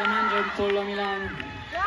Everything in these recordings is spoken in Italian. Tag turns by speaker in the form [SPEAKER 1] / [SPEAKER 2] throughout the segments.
[SPEAKER 1] Cosa mangia un pollo a Milano?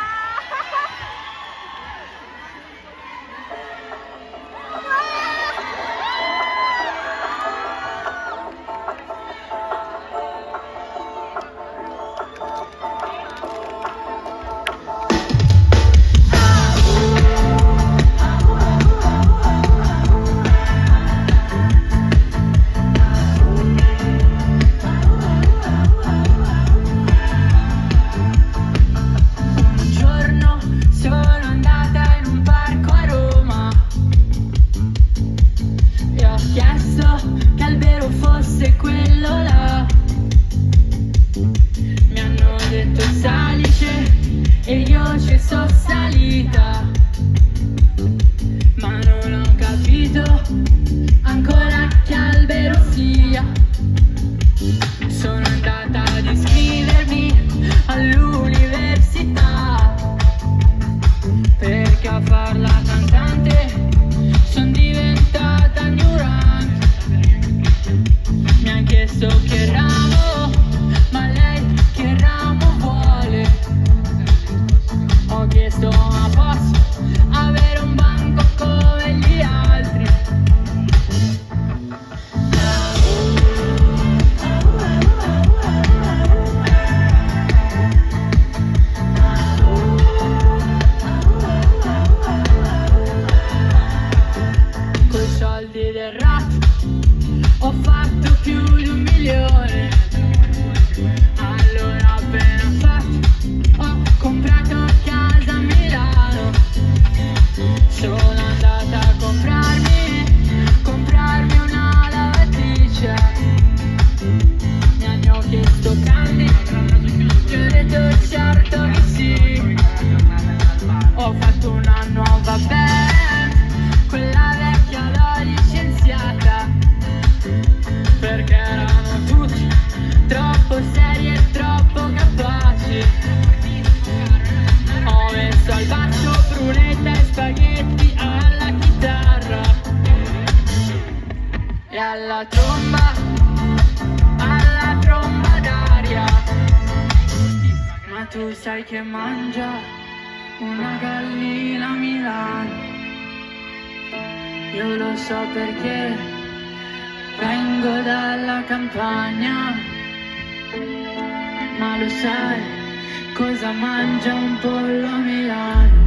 [SPEAKER 2] E io ci sono salita, ma non ho capito ancora che albero sia. Sono andata ad iscrivermi all'università, perché a far la cantante sono diventata ignorante. Mi ha chiesto che ramo, ma lei che ramo vuole. Ho chiesto ma posso avere un banco come gli altri? Coi soldi del rap ho fatto più di 1 milione. Allora appena fatto ho comprato casa a Milano. Sono andata a comprarmi una lavatrice. Mi hanno chiesto candy, io ho detto certo che sì. Ho fatto una nuova band, quella vecchia l'ho licenziata, perché erano tutti troppo seri e troppo capaci. Ho messo al basso prunetta e spaghetti alla chitarra e alla tromba d'aria. Ma tu sai che mangia una gallina a Milano? Io lo so perché vengo dalla campagna. Ma lo sai cosa mangia un pollo a Milano?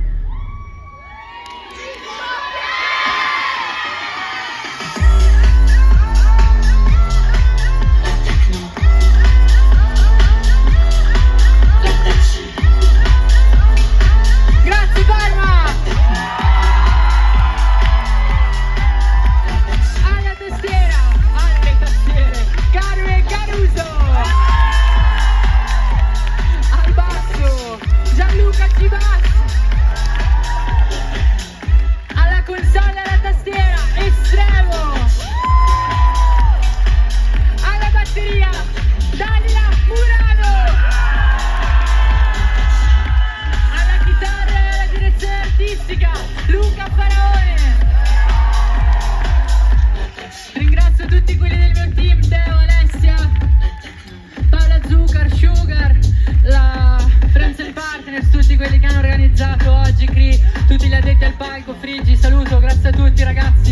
[SPEAKER 2] Grazie Parma! Alla tastiera, alle tastiere, Carme Caruso! Al basso, Gianluca Cibassi! Alla console, alla tastiera, Estremo! Alla batteria, Dalila Murano! Alla chitarra e alla direzione artistica, Luca Faraone! Ringrazio tutti quelli del mio team, Teo, Alessia, Paola Zuccar, Sugar, la Friends and Partners, tutti quelli che hanno organizzato oggi qui, tutti gli addetti al palco, Frigi, saluto, grazie a tutti ragazzi.